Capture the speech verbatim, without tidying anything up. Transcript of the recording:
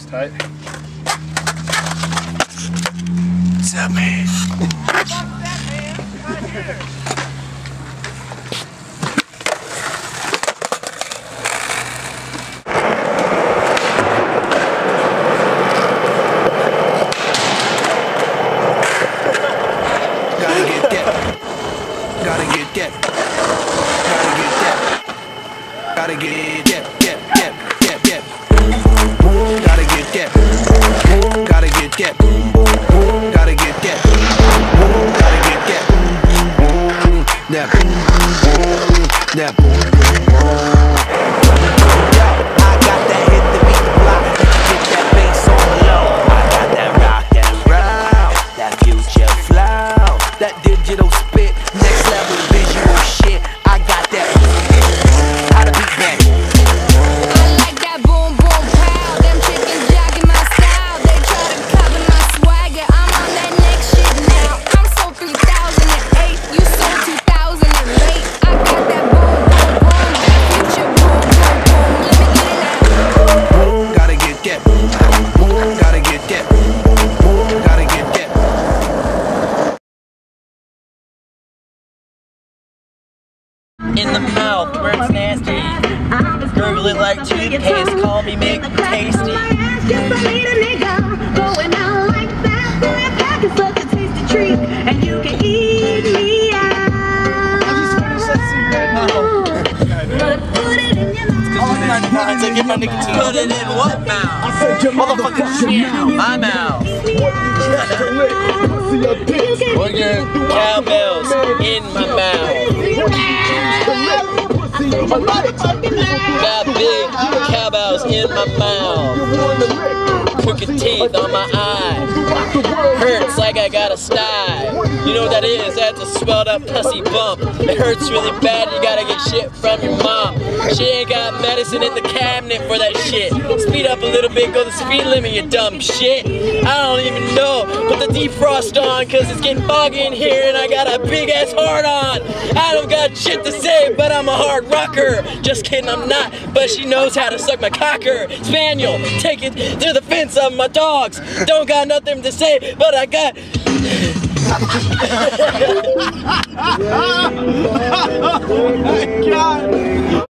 That's tight. What's up, man? Fuck that, man. Right here. Gotta get that. Gotta get that. Gotta get that. Get, get, get, get, get. Gotta get that. Gotta get that. Gotta get that. Gotta get that. That. That. Yo, I got that hit to beat the block. Get that bass on the low. I got that rock and roll. That future flow. That digital spit. Next level visual shit. I got that. How to beat that. I like that boom boom pow. Them chickens jogging my style. They try to copy my swagger. I'm on that next shit now. I'm so three thousand eight. You so two thousand eight. I got that boom boom boom. That future boom boom boom. Let me get it now. Gotta get that. Gotta get that. Gotta get that. In the mouth where it's nasty. Gurgle it like toothpaste. Call me Mick Tasty. Just to meet a nigga going out like that. Going back is such a tasty treat, and you can eat me out. But put it in your mouth. To get my nicotine. Put it in what mouth? Motherfucker, my mouth. Or your cowbells in my mouth. Got big cowbells in my mouth. Crooked teeth on my eye. Hurts like I got a sty. You know what that is? That's a swelled up pussy bump. It hurts really bad. You gotta get shit from your mom. She ain't got medicine in the cabinet for that shit. Speed up a little bit, go the speed limit, you dumb shit. I don't even know. Put the defrost on, cause it's getting foggy in here and I got a big ass hard on. I don't got shit to say, but I'm a hard rocker. Just kidding, I'm not, but she knows how to suck my cocker. Spaniel, take it to the fence of my dogs. Don't got nothing to say, but I got... Oh my God.